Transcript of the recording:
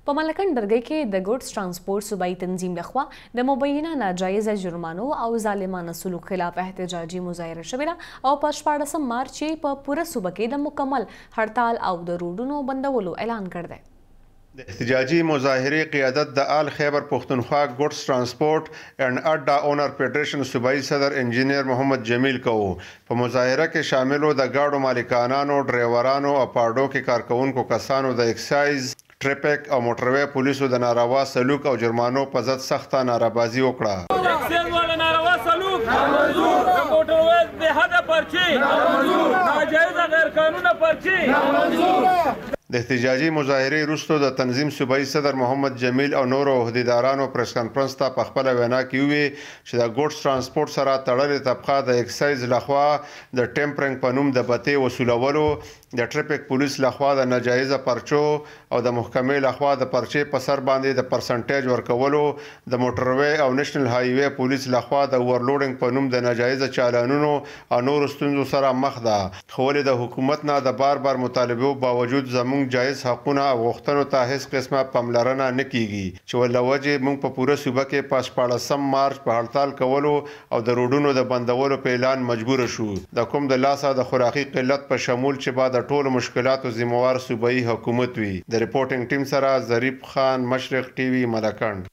په ملاکنډ درگئی کې د ګوډز ټرانسپورټ صوبایي تنظیم لخوا د مبینه ناجایزه جرمانو او ظالمانه سلوک خلاف احتجاجی مظاهره شوې ده او په 14 مارچ په پوره صوبه کې د مکمل هړتال او د روډونو بندولو اعلان کړ دی. د احتجاجی مظاهرې قیادت د آل خیبر پختونخوا ګوډز ټرانسپورټ اینڈ اډا اونر فیډریشن صوبایي صدر انجینیر محمد جمیل کوو. په مظاهره کې شاملو د گاډو مالکانانو، ډرایورانو او پاړو کې کارکونکو کسانو د اکسایز، ټریفک او موټروي پولیسو د ناروا سلوک او جرمانو په ضد سخته ناربازي وکړه. اکسایز والا ناروا سلوک نامنظور، موټروي بې حده پرچې نامنظور، ناجایزه غیر قانونه پرچې نامنظور. د احتجاجي مظاهرې وروسته د تنظیم صوبایي صدر محمد جمیل او نورو عهدیدارانو پریس کانفرنس ته په خپله وینا کې وویل چې د ګوډز ټرانسپورټ سره تړلې طبقه د اکسایز لخوا د ټیمپرنګ په نوم د بتې وصولولو، د ټریفک پولیس لخوا د ناجایزه پرچو او د محکمې لخوا د پرچې په سر باندې د پرسنټیج ورکولو، د موټروي او نېشنل هایوي پولیس لخوا د اوورلوډینګ په نوم د ناجایزه چالانونو او نورو ستونزو سره مخ ده. خو ولې د حکومت نه د بار مطالبو باوجود زموږ جایز حقونه او غوښتنو ته هیڅ قسمه پاملرنه نه کیږي، چې ول وجه موږ په پوره صوبه کې په 14 مارچ په هړتال کولو او د روډونو د بندولو په اعلان مجبور شو. د کوم د لاسه د خوراکي قلت په شمول چې بعد د ټولو مشکلاتو ذمہوار صوبایي حکومت وي. د ریپورټینګ ټیم سره ظریف خان، مشرق ټي وي، ملاکنډ.